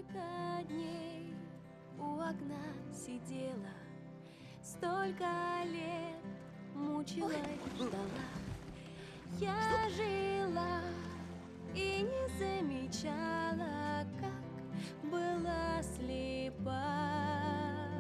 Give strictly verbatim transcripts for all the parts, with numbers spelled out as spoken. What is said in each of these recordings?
Столько дней у окна сидела, столько лет мучилась, ждала. Я жила и не замечала, как была слепа.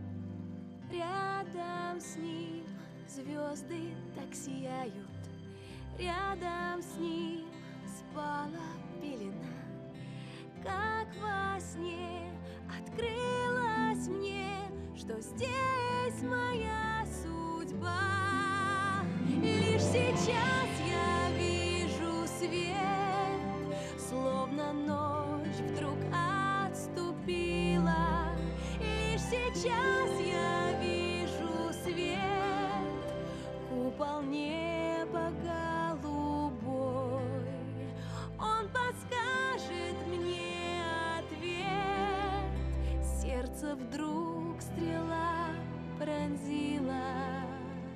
Рядом с ним звезды так сияют, рядом с ним спала пелена. Как во сне открылось мне, что здесь моя судьба. Лишь сейчас я вижу свет, словно ночь вдруг отступила. Лишь сейчас я вижу свет, купол неба голубой. Он подскажет мне ответ. Сердце вдруг стрела пронзила.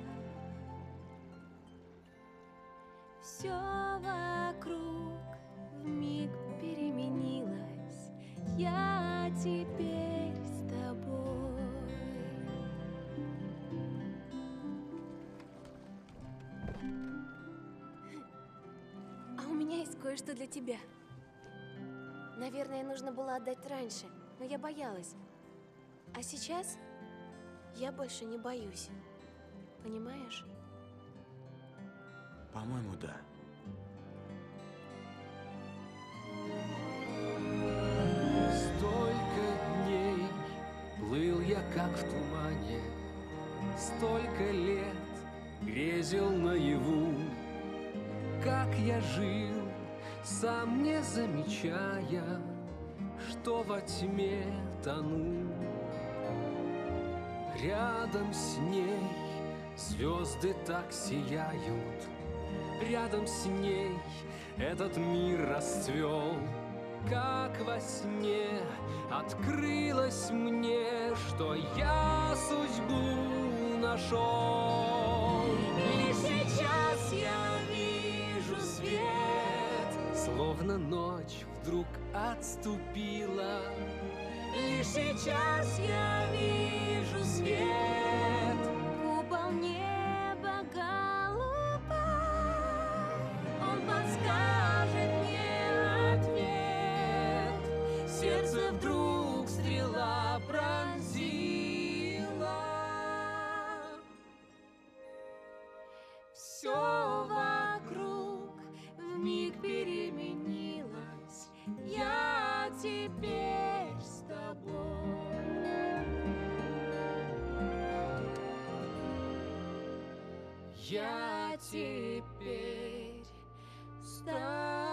Все вокруг вмиг переменилось. Я теперь с тобой. А у меня есть кое-что для тебя. Наверное, нужно было отдать раньше, но я боялась. А сейчас я больше не боюсь. Понимаешь? По-моему, да. Столько дней плыл я, как в тумане, столько лет грезил наяву, как я жил, сам не замечая, что во тьме тону. Рядом с ней звезды так сияют, рядом с ней этот мир расцвел. Как во сне открылось мне, что я судьбу нашел. Лишь сейчас я вижу свет, Словно ночь вдруг отступила. лишь сейчас я вижу свет, купол неба голубой. Он подскажет мне ответ. Сердце вдруг стрела пронзила. Все вокруг вмиг переменилось. Я теперь с тобой. Я теперь с тобой.